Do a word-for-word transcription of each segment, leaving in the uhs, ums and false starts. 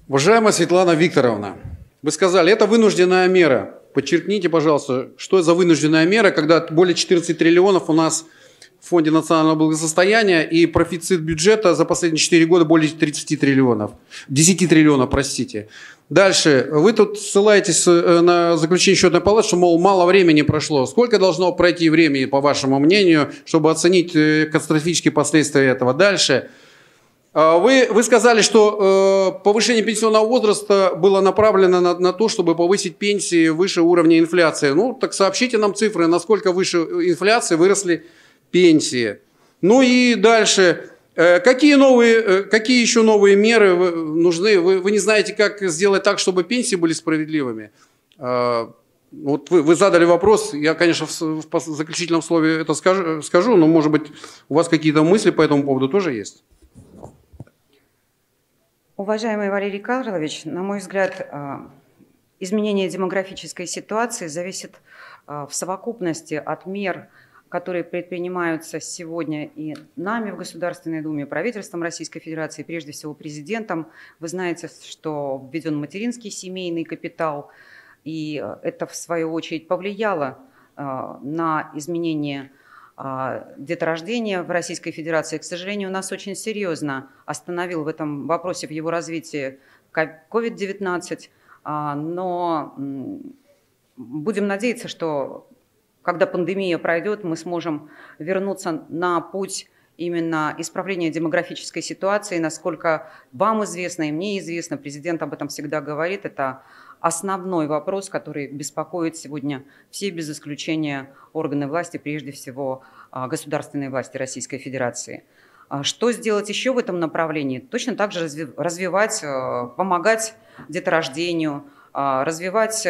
Уважаемая Светлана Викторовна, вы сказали, это вынужденная мера. Подчеркните, пожалуйста, что за вынужденная мера, когда более четырнадцати триллионов у нас в Фонде национального благосостояния и профицит бюджета за последние четыре года более тридцати триллионов. десяти триллионов, простите. Дальше. Вы тут ссылаетесь на заключение счетной палаты, что, мол, мало времени прошло. Сколько должно пройти времени, по вашему мнению, чтобы оценить катастрофические последствия этого? Дальше. Вы, вы сказали, что э, повышение пенсионного возраста было направлено на, на то, чтобы повысить пенсии выше уровня инфляции. Ну, так сообщите нам цифры, насколько выше инфляции выросли пенсии. Ну и дальше. Э, какие, новые, э, какие еще новые меры нужны? Вы, вы не знаете, как сделать так, чтобы пенсии были справедливыми? Э, вот вы, вы задали вопрос, я, конечно, в, в заключительном слове это скажу, скажу, но, может быть, у вас какие-то мысли по этому поводу тоже есть? Уважаемый Валерий Карлович, на мой взгляд, изменение демографической ситуации зависит в совокупности от мер, которые предпринимаются сегодня и нами в Государственной Думе, правительством Российской Федерации, прежде всего президентом. Вы знаете, что введен материнский семейный капитал, и это, в свою очередь, повлияло на изменение деторождения в Российской Федерации, к сожалению, нас очень серьезно остановил в этом вопросе, в его развитии ковид девятнадцать, но будем надеяться, что когда пандемия пройдет, мы сможем вернуться на путь именно исправления демографической ситуации. Насколько вам известно и мне известно, президент об этом всегда говорит, это основной вопрос, который беспокоит сегодня все, без исключения, органы власти, прежде всего государственной власти Российской Федерации. Что сделать еще в этом направлении? Точно так же развивать, помогать деторождению, развивать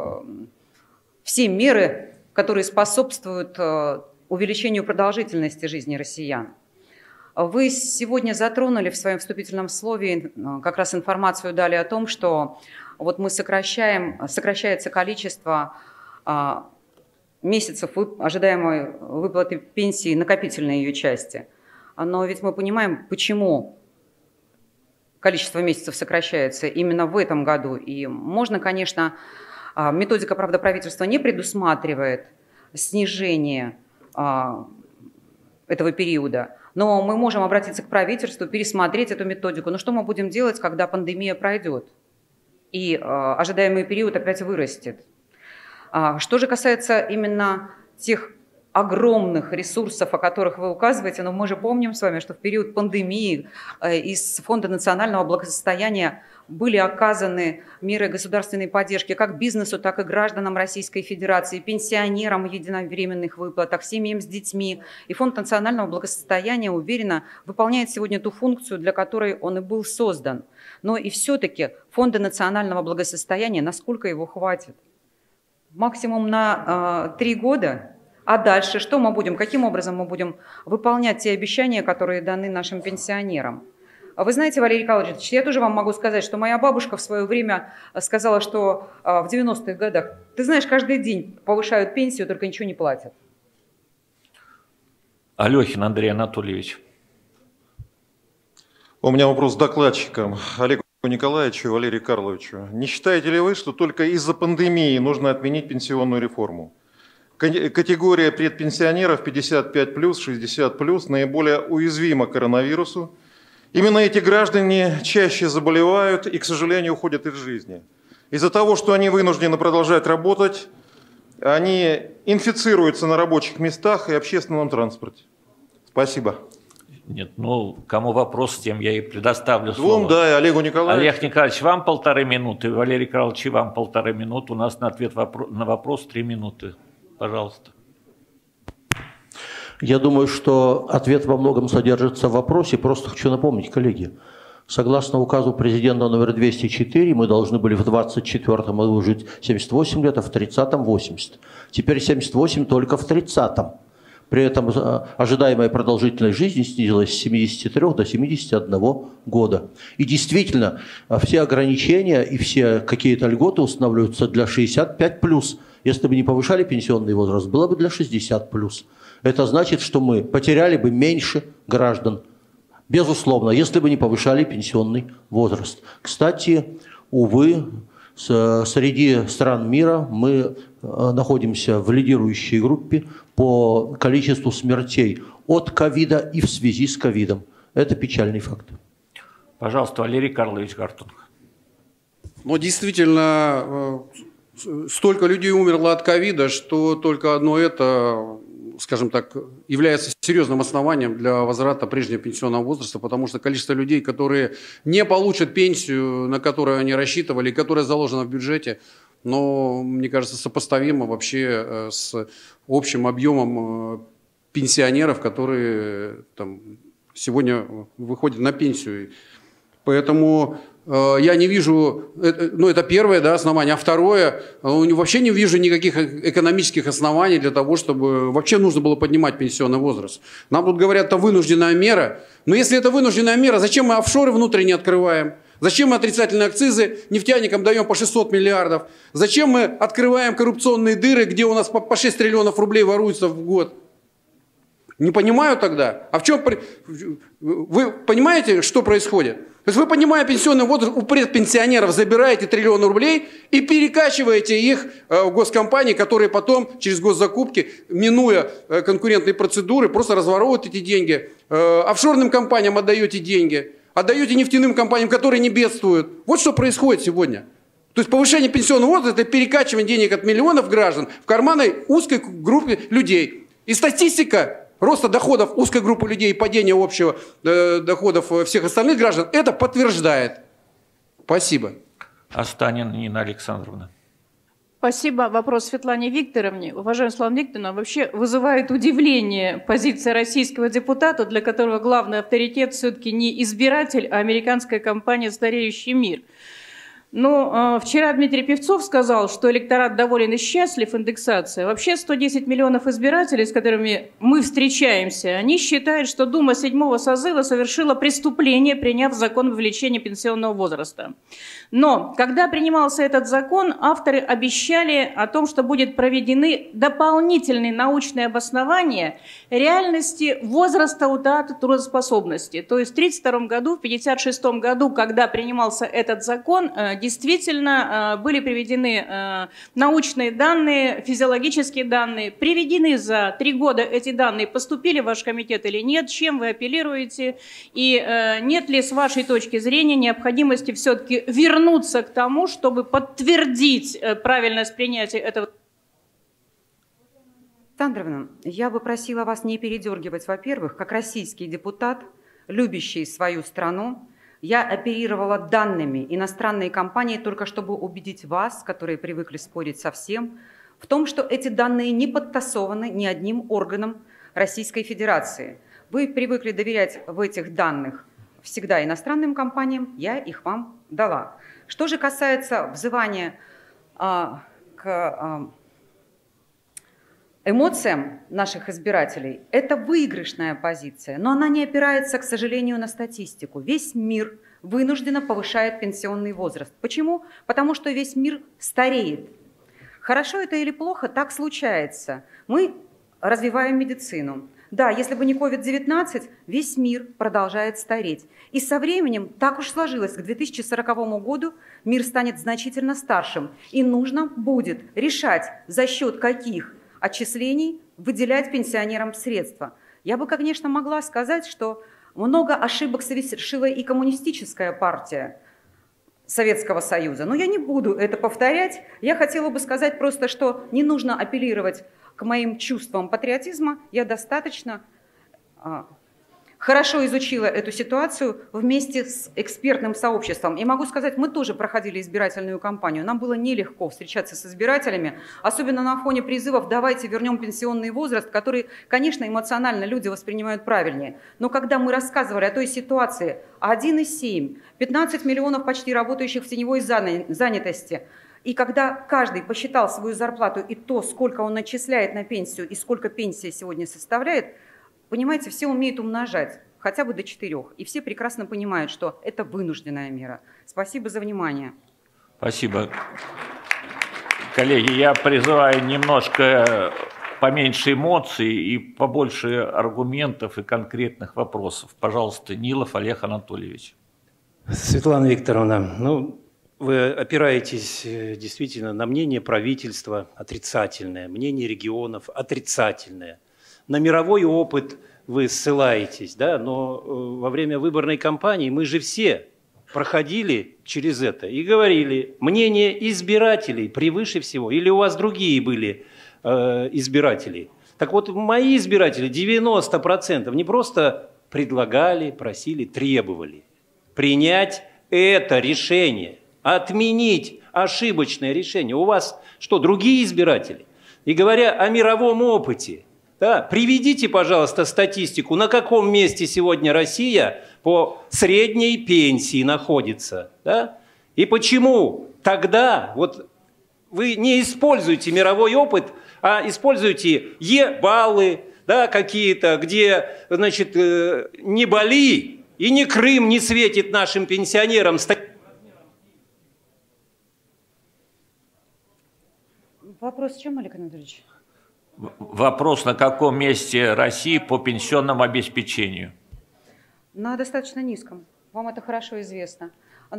все меры, которые способствуют увеличению продолжительности жизни россиян. Вы сегодня затронули в своем вступительном слове, как раз информацию дали о том, что вот мы сокращаем, сокращается количество а, месяцев вып, ожидаемой выплаты пенсии, накопительной ее части. Но ведь мы понимаем, почему количество месяцев сокращается именно в этом году. И можно, конечно, методика, правда, правительства не предусматривает снижение а, этого периода, но мы можем обратиться к правительству, пересмотреть эту методику. Но что мы будем делать, когда пандемия пройдет и э, ожидаемый период опять вырастет? А, что же касается именно тех огромных ресурсов, о которых вы указываете, но мы же помним с вами, что в период пандемии э, из Фонда национального благосостояния были оказаны меры государственной поддержки как бизнесу, так и гражданам Российской Федерации, пенсионерам в единовременных выплатах, семьям с детьми. И Фонд национального благосостояния, уверенно, выполняет сегодня ту функцию, для которой он и был создан. Но и все-таки Фонда национального благосостояния, насколько его хватит? Максимум на три э, года? А дальше что мы будем, каким образом мы будем выполнять те обещания, которые даны нашим пенсионерам? Вы знаете, Валерий Николаевич, я тоже вам могу сказать, что моя бабушка в свое время сказала, что в девяностых годах, ты знаешь, каждый день повышают пенсию, только ничего не платят. Алехин Андрей Анатольевич. У меня вопрос к докладчикам. Олегу Николаевичу и Валерию Карловичу. Не считаете ли вы, что только из-за пандемии нужно отменить пенсионную реформу? Категория предпенсионеров пятьдесят пять плюс, шестьдесят плюс наиболее уязвима к коронавирусу. Именно эти граждане чаще заболевают и, к сожалению, уходят из жизни. Из-за того, что они вынуждены продолжать работать, они инфицируются на рабочих местах и общественном транспорте. Спасибо. Нет, ну, кому вопрос, тем я и предоставлю Двум, слово. да, и Олегу Николаевичу. Олег Николаевич, вам полторы минуты, Валерий Карлович, вам полторы минуты. У нас на ответ на вопрос три минуты. Пожалуйста. Я думаю, что ответ во многом содержится в вопросе. Просто хочу напомнить, коллеги, согласно указу президента номер двести четыре, мы должны были в двадцать четвёртом году жить семьдесят восемь лет, а в тридцатом восемьдесят. Теперь семьдесят восемь только в тридцатом. При этом ожидаемая продолжительность жизни снизилась с семидесяти трёх до семидесяти одного года. И действительно, все ограничения и все какие-то льготы устанавливаются для шестидесяти пяти плюс. Если бы не повышали пенсионный возраст, было бы для шестидесяти плюс. Это значит, что мы потеряли бы меньше граждан, Безусловно, если бы не повышали пенсионный возраст. Кстати, увы, среди стран мира мы находимся в лидирующей группе по количеству смертей от ковида и в связи с ковидом. Это печальный факт. Пожалуйста, Валерий Карлович Гартунг. Ну, действительно, столько людей умерло от ковида, что только одно это, скажем так, является серьезным основанием для возврата прежнего пенсионного возраста, потому что количество людей, которые не получат пенсию, на которую они рассчитывали, которая заложена в бюджете, но, мне кажется, сопоставимо вообще с общим объемом пенсионеров, которые там, сегодня выходят на пенсию. Поэтому э, я не вижу, э, ну это первое, да, основание, а второе, э, вообще не вижу никаких экономических оснований для того, чтобы вообще нужно было поднимать пенсионный возраст. Нам тут говорят, это вынужденная мера, но если это вынужденная мера, зачем мы офшоры внутренне открываем? Зачем мы отрицательные акцизы нефтяникам даем по шестьсот миллиардов? Зачем мы открываем коррупционные дыры, где у нас по шесть триллионов рублей воруется в год? Не понимаю тогда. А в чем... Вы понимаете, что происходит? То есть вы, поднимая пенсионный возраст, у предпенсионеров забираете триллион рублей и перекачиваете их в госкомпании, которые потом через госзакупки, минуя конкурентные процедуры, просто разворовывают эти деньги. Офшорным компаниям отдаете деньги. Отдаете нефтяным компаниям, которые не бедствуют. Вот что происходит сегодня. То есть повышение пенсионного возраста – это перекачивание денег от миллионов граждан в карманы узкой группы людей. И статистика роста доходов узкой группы людей и падения общего э, доходов всех остальных граждан это подтверждает. Спасибо. Останин Нина Александровна. Спасибо. Вопрос Светлане Викторовне. Уважаемая Светлана Викторовна, вообще вызывает удивление позиция российского депутата, для которого главный авторитет все-таки не избиратель, а американская компания «Стареющий мир». Но э, вчера Дмитрий Певцов сказал, что электорат доволен и счастлив индексацией. Вообще сто десять миллионов избирателей, с которыми мы встречаемся, они считают, что Дума седьмого созыва совершила преступление, приняв закон о увеличении пенсионного возраста. Но когда принимался этот закон, авторы обещали о том, что будут проведены дополнительные научные обоснования реальности возраста утраты трудоспособности. То есть в тысяча девятьсот тридцать втором году, в тысяча девятьсот пятьдесят шестом году, когда принимался этот закон, действительно были приведены научные данные, физиологические данные, приведены за три года эти данные, поступили в ваш комитет или нет, чем вы апеллируете, и нет ли с вашей точки зрения необходимости все-таки вернуться к тому, чтобы подтвердить правильность принятия этого? Александровна, я бы просила вас не передергивать, во-первых, как российский депутат, любящий свою страну. Я оперировала данными иностранной компании только чтобы убедить вас, которые привыкли спорить со всем, в том, что эти данные не подтасованы ни одним органом Российской Федерации. Вы привыкли доверять в этих данных всегда иностранным компаниям, я их вам дала. Что же касается взывания а, к а, эмоциям наших избирателей, это выигрышная позиция, но она не опирается, к сожалению, на статистику. Весь мир вынужденно повышает пенсионный возраст. Почему? Потому что весь мир стареет. Хорошо это или плохо, так случается. Мы развиваем медицину. Да, если бы не ковид девятнадцать, весь мир продолжает стареть. И со временем так уж сложилось, к две тысячи сороковому году мир станет значительно старшим. И нужно будет решать, за счет каких отчислений выделять пенсионерам средства. Я бы, конечно, могла сказать, что много ошибок совершила и коммунистическая партия Советского Союза. Но я не буду это повторять. Я хотела бы сказать просто, что не нужно апеллировать к моим чувствам патриотизма. Я достаточно а, хорошо изучила эту ситуацию вместе с экспертным сообществом. И могу сказать, мы тоже проходили избирательную кампанию. Нам было нелегко встречаться с избирателями, особенно на фоне призывов «давайте вернем пенсионный возраст», который, конечно, эмоционально люди воспринимают правильнее. Но когда мы рассказывали о той ситуации, один и семь, пятнадцать миллионов почти работающих в теневой занятости, и когда каждый посчитал свою зарплату и то, сколько он начисляет на пенсию и сколько пенсия сегодня составляет, понимаете, все умеют умножать, хотя бы до четырех. И все прекрасно понимают, что это вынужденная мера. Спасибо за внимание. Спасибо. Коллеги, я призываю немножко поменьше эмоций и побольше аргументов и конкретных вопросов. Пожалуйста, Нилов Олег Анатольевич. Светлана Викторовна, ну, вы опираетесь действительно на мнение правительства отрицательное, мнение регионов отрицательное. На мировой опыт вы ссылаетесь, да, но во время выборной кампании мы же все проходили через это и говорили, мнение избирателей превыше всего, или у вас другие были э, избиратели. Так вот, мои избиратели девяносто процентов не просто предлагали, просили, требовали принять это решение, отменить ошибочное решение. У вас что, другие избиратели? И говоря о мировом опыте, да, приведите, пожалуйста, статистику, на каком месте сегодня Россия по средней пенсии находится. Да? И почему тогда вот вы не используете мировой опыт, а используете Е-баллы, да, какие-то, где, значит, не Бали и не Крым не светит нашим пенсионерам. Вопрос в чем, Олег Анатольевич? Вопрос, на каком месте России по пенсионному обеспечению? На достаточно низком. Вам это хорошо известно.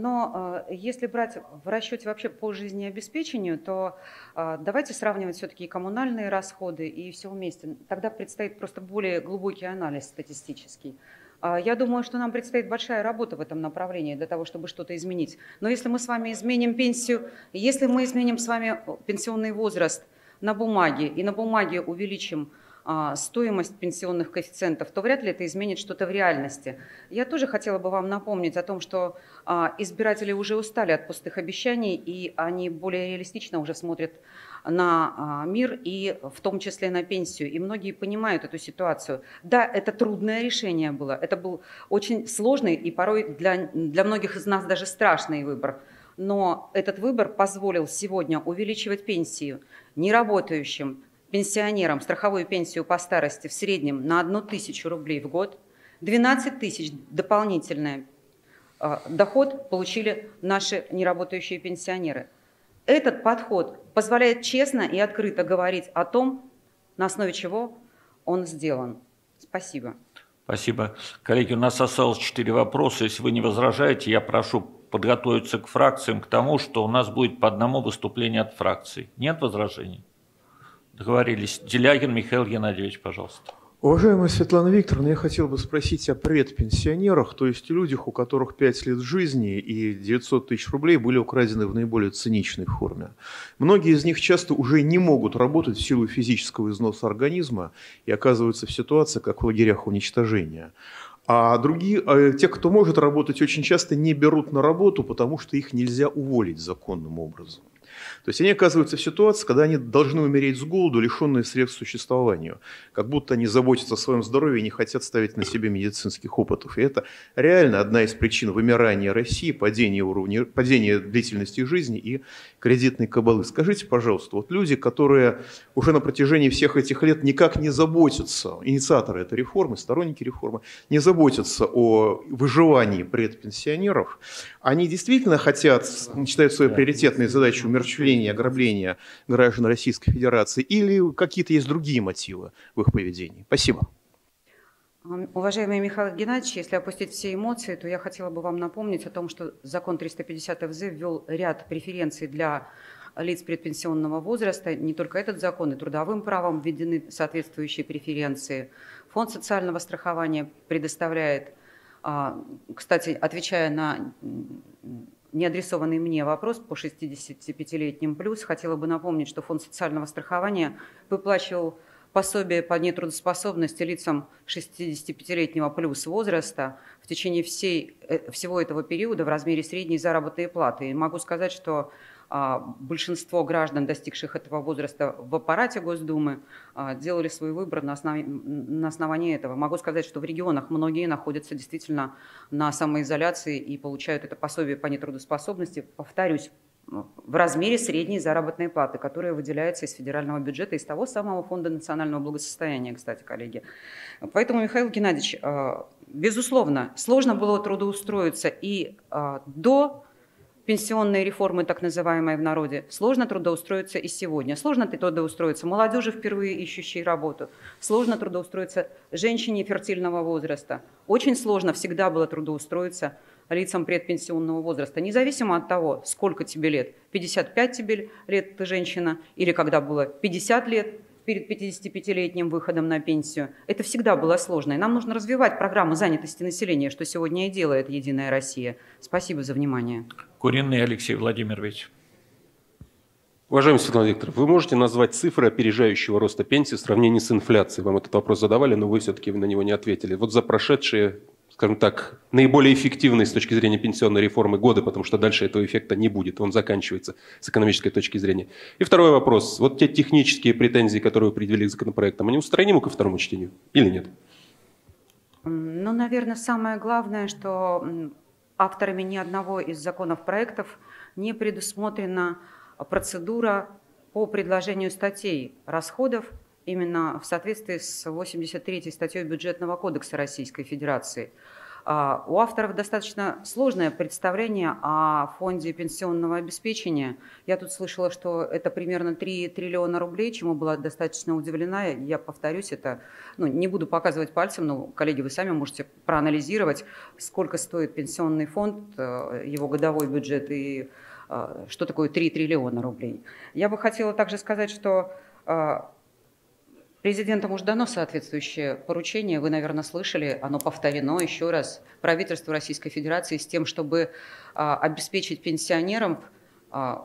Но э, если брать в расчете вообще по жизнеобеспечению, то э, давайте сравнивать все-таки и коммунальные расходы, и все вместе. Тогда предстоит просто более глубокий анализ статистический. Э, я думаю, что нам предстоит большая работа в этом направлении для того, чтобы что-то изменить. Но если мы с вами изменим пенсию, если мы изменим с вами пенсионный возраст на бумаге, и на бумаге увеличим а, стоимость пенсионных коэффициентов, то вряд ли это изменит что-то в реальности. Я тоже хотела бы вам напомнить о том, что а, избиратели уже устали от пустых обещаний, и они более реалистично уже смотрят на а, мир, и в том числе на пенсию. И многие понимают эту ситуацию. Да, это трудное решение было, это был очень сложный и порой для, для многих из нас даже страшный выбор. Но этот выбор позволил сегодня увеличивать пенсию неработающим пенсионерам, страховую пенсию по старости в среднем на одну тысячу рублей в год. двенадцать тысяч дополнительный э, доход получили наши неработающие пенсионеры. Этот подход позволяет честно и открыто говорить о том, на основе чего он сделан. Спасибо. Спасибо. Коллеги, у нас осталось четыре вопроса. Если вы не возражаете, я прошу подготовиться к фракциям, к тому, что у нас будет по одному выступлению от фракций. Нет возражений? Договорились. Делягин Михаил Геннадьевич, пожалуйста. Уважаемая Светлана Викторовна, я хотел бы спросить о предпенсионерах, то есть людях, у которых пять лет жизни и девятьсот тысяч рублей были украдены в наиболее циничной форме. Многие из них часто уже не могут работать в силу физического износа организма и оказываются в ситуации, как в лагерях уничтожения. А другие, те, кто может работать, очень часто не берут на работу, потому что их нельзя уволить законным образом. То есть они оказываются в ситуации, когда они должны умереть с голоду, лишенные средств к существованию. Как будто они заботятся о своем здоровье и не хотят ставить на себе медицинских опытов. И это реально одна из причин вымирания России, падения уровня, падения длительности жизни и кредитной кабалы. Скажите, пожалуйста, вот люди, которые уже на протяжении всех этих лет никак не заботятся, инициаторы этой реформы, сторонники реформы, не заботятся о выживании предпенсионеров, они действительно хотят, считают своей приоритетной задачей умерщвления, ограбления граждан Российской Федерации, или какие-то есть другие мотивы в их поведении? Спасибо. Уважаемый Михаил Геннадьевич, если опустить все эмоции, то я хотела бы вам напомнить о том, что закон триста пятьдесят эф зэ ввел ряд преференций для лиц предпенсионного возраста. Не только этот закон, и трудовым правом введены соответствующие преференции. Фонд социального страхования предоставляет, кстати, отвечая на неадресованный мне вопрос по шестидесятипятилетним плюс, хотела бы напомнить, что Фонд социального страхования выплачивал пособие по нетрудоспособности лицам шестидесятипятилетнего плюс возраста в течение всей, всего этого периода в размере средней заработной платы. И могу сказать, что а, большинство граждан, достигших этого возраста в аппарате Госдумы, а, делали свой выбор на основании, на основании этого. Могу сказать, что в регионах многие находятся действительно на самоизоляции и получают это пособие по нетрудоспособности, повторюсь, в размере средней заработной платы, которая выделяется из федерального бюджета, из того самого Фонда национального благосостояния, кстати, коллеги. Поэтому, Михаил Геннадьевич, безусловно, сложно было трудоустроиться и до пенсионные реформы, так называемые в народе, сложно трудоустроиться и сегодня. Сложно трудоустроиться молодежи, впервые ищущей работу. Сложно трудоустроиться женщине фертильного возраста. Очень сложно всегда было трудоустроиться лицам предпенсионного возраста, независимо от того, сколько тебе лет. пятьдесят пять тебе лет ты женщина, или когда было пятьдесят лет, перед пятидесятипятилетним выходом на пенсию. Это всегда было сложно. И нам нужно развивать программу занятости населения, что сегодня и делает «Единая Россия». Спасибо за внимание. Куриный Алексей Владимирович. Уважаемый Светлана Викторовна, вы можете назвать цифры опережающего роста пенсии в сравнении с инфляцией? Вам этот вопрос задавали, но вы все-таки на него не ответили. Вот за прошедшие, скажем так, наиболее эффективные с точки зрения пенсионной реформы годы, потому что дальше этого эффекта не будет, он заканчивается с экономической точки зрения. И второй вопрос. Вот те технические претензии, которые вы предъявили к законопроектам, они устранимы ко второму чтению или нет? Ну, наверное, самое главное, что авторами ни одного из законопроектов не предусмотрена процедура по предложению статей расходов именно в соответствии с восемьдесят третьей статьей Бюджетного кодекса Российской Федерации. У авторов достаточно сложное представление о фонде пенсионного обеспечения. Я тут слышала, что это примерно три триллиона рублей, чему была достаточно удивлена. Я повторюсь, это, ну, не буду показывать пальцем, но, коллеги, вы сами можете проанализировать, сколько стоит пенсионный фонд, его годовой бюджет и что такое три триллиона рублей. Я бы хотела также сказать, что президентом уже дано соответствующее поручение, вы, наверное, слышали, оно повторено еще раз правительству Российской Федерации с тем, чтобы а, обеспечить пенсионерам а,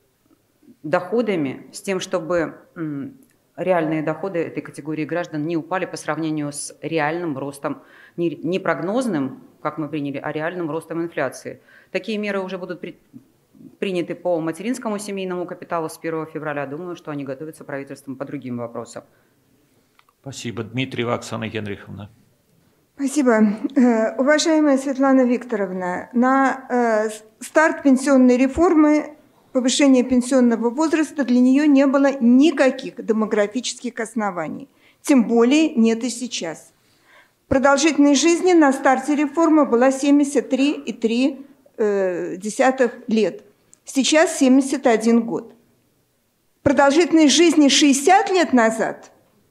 доходами, с тем, чтобы м, реальные доходы этой категории граждан не упали по сравнению с реальным ростом, не, не прогнозным, как мы приняли, а реальным ростом инфляции. Такие меры уже будут при, приняты по материнскому семейному капиталу с первого февраля. Думаю, что они готовятся правительством по другим вопросам. Спасибо. Дмитриева Оксана Генриховна. Спасибо. Уважаемая Светлана Викторовна, на старт пенсионной реформы, повышение пенсионного возраста, для нее не было никаких демографических оснований. Тем более нет и сейчас. Продолжительность жизни на старте реформы была семьдесят три и три десятых лет. Сейчас семьдесят один год. Продолжительность жизни шестьдесят лет назад,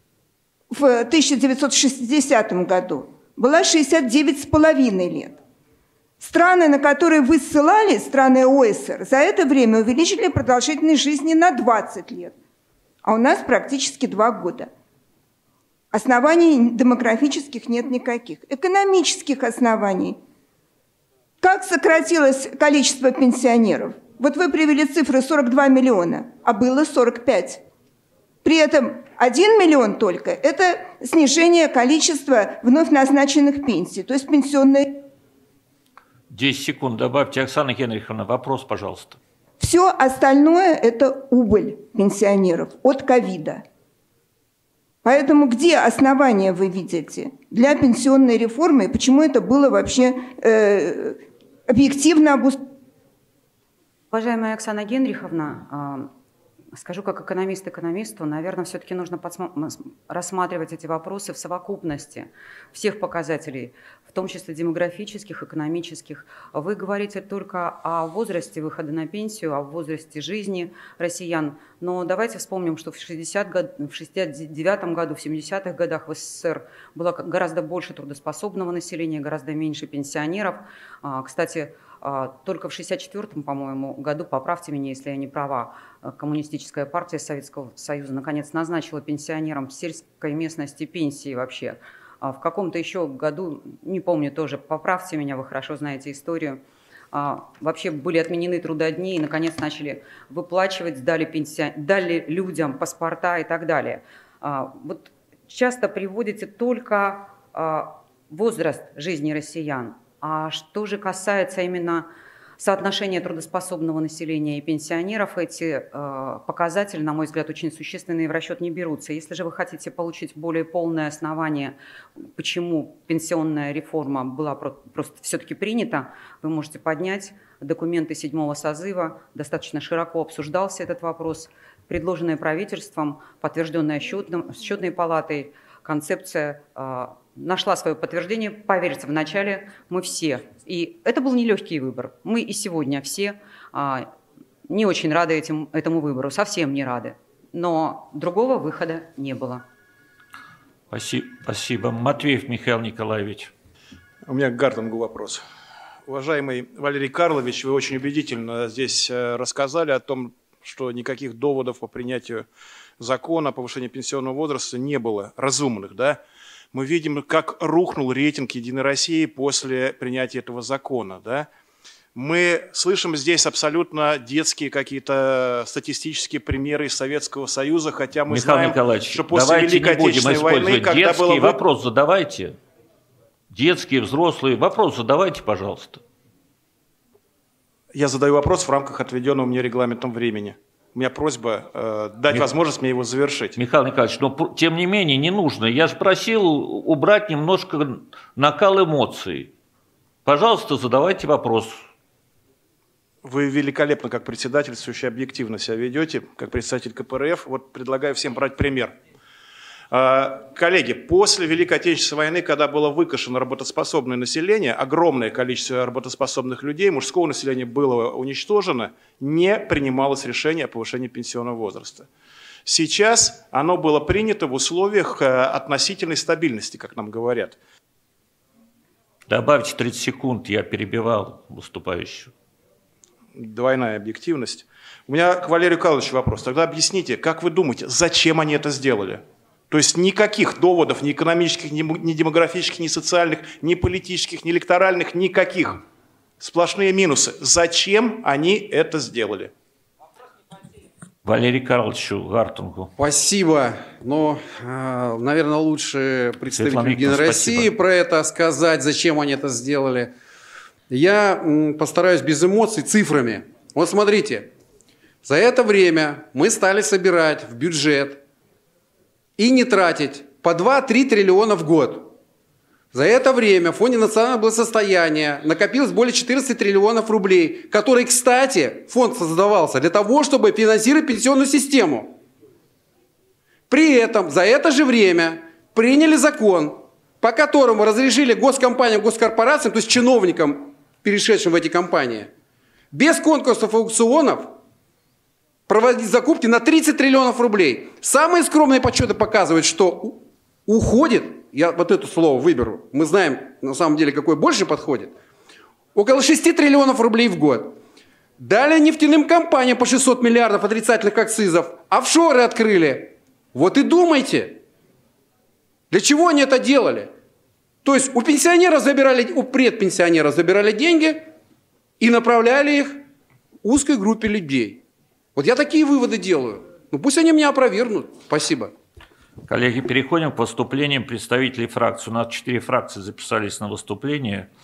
в тысяча девятьсот шестидесятом году, была шестьдесят девять с половиной лет. Страны, на которые вы ссылались, страны ОЭСР, за это время увеличили продолжительность жизни на двадцать лет. А у нас практически два года. Оснований демографических нет никаких. Экономических оснований. Как сократилось количество пенсионеров? Вот вы привели цифры сорок два миллиона, а было сорок пять. При этом один миллион только – это снижение количества вновь назначенных пенсий, то есть пенсионные. десять секунд добавьте. Оксана Генриховна, вопрос, пожалуйста. Все остальное – это убыль пенсионеров от ковида. Поэтому где основания вы видите для пенсионной реформы, и почему это было вообще э, объективно обусловлено? Уважаемая Оксана Генриховна, скажу как экономист экономисту, наверное, все-таки нужно рассматривать эти вопросы в совокупности всех показателей, в том числе демографических, экономических. Вы говорите только о возрасте выхода на пенсию, о возрасте жизни россиян, но давайте вспомним, что в шестьдесят девятом году, в семидесятых годах в СССР было гораздо больше трудоспособного населения, гораздо меньше пенсионеров. Кстати, только в шестьдесят четвёртом, по-моему, году, поправьте меня, если я не права, Коммунистическая партия Советского Союза наконец назначила пенсионерам в сельской местности пенсии вообще. В каком-то еще году, не помню тоже, поправьте меня, вы хорошо знаете историю, вообще были отменены трудодни и наконец начали выплачивать, дали, пенсия... дали людям паспорта и так далее. Вот часто приводите только возраст жизни россиян. А что же касается именно соотношения трудоспособного населения и пенсионеров, эти э, показатели, на мой взгляд, очень существенные, в расчет не берутся. Если же вы хотите получить более полное основание, почему пенсионная реформа была про- просто все-таки принята, вы можете поднять документы седьмого созыва. Достаточно широко обсуждался этот вопрос. Предложенная правительством, подтвержденная счетным, счетной палатой, концепция э, нашла свое подтверждение. Поверьте, вначале мы все, и это был нелегкий выбор. Мы и сегодня все а, не очень рады этим, этому выбору, совсем не рады. Но другого выхода не было. Спасибо. Спасибо. Матвеев Михаил Николаевич. У меня к Гартингу вопрос. Уважаемый Валерий Карлович, вы очень убедительно здесь рассказали о том, что никаких доводов по принятию закона о повышении пенсионного возраста не было разумных, да? Мы видим, как рухнул рейтинг «Единой России» после принятия этого закона, да? Мы слышим здесь абсолютно детские какие-то статистические примеры из Советского Союза, хотя мы Михаил знаем, Николаевич, что после давайте Великой не будем Отечественной войны, когда детский было... вопрос задавайте. Детские, взрослые. Вопрос задавайте, пожалуйста. Я задаю вопрос в рамках отведенного мне регламентом времени. У меня просьба э, дать Мих... возможность мне его завершить. Михаил Николаевич, но тем не менее не нужно. Я же просил убрать немножко накал эмоций. Пожалуйста, задавайте вопрос. Вы великолепно, как председательствующий, объективно себя ведете, как представитель ка пэ эр эф. Вот предлагаю всем брать пример. Коллеги, после Великой Отечественной войны, когда было выкашено работоспособное население, огромное количество работоспособных людей, мужского населения было уничтожено, не принималось решение о повышении пенсионного возраста. Сейчас оно было принято в условиях относительной стабильности, как нам говорят. Добавьте тридцать секунд, я перебивал выступающего. Двойная объективность. У меня к Валерию Карловичу вопрос. Тогда объясните, как вы думаете, зачем они это сделали? То есть никаких доводов, ни экономических, ни демографических, ни социальных, ни политических, ни электоральных, никаких. Сплошные минусы. Зачем они это сделали? Валерий Карловичу Гартингу. Спасибо. Но, наверное, лучше представителю Единой России про это сказать, зачем они это сделали. Я постараюсь без эмоций цифрами. Вот смотрите, за это время мы стали собирать в бюджет и не тратить по два-три триллиона в год. За это время в Фонде национального благосостояния накопилось более четырнадцати триллионов рублей, которые, кстати, фонд создавался для того, чтобы финансировать пенсионную систему. При этом за это же время приняли закон, по которому разрешили госкомпаниям, госкорпорациям, то есть чиновникам, перешедшим в эти компании, без конкурсов и аукционов проводить закупки на тридцать триллионов рублей. Самые скромные подсчеты показывают, что уходит, я вот это слово выберу, мы знаем на самом деле, какой больше подходит, около шести триллионов рублей в год. Далее нефтяным компаниям по шестьсот миллиардов отрицательных акцизов, офшоры открыли. Вот и думайте, для чего они это делали? То есть у пенсионеров забирали, у предпенсионеров забирали деньги и направляли их узкой группе людей. Вот я такие выводы делаю. Ну пусть они меня опровергнут. Спасибо. Коллеги, переходим к выступлениям представителей фракций. У нас четыре фракции записались на выступление.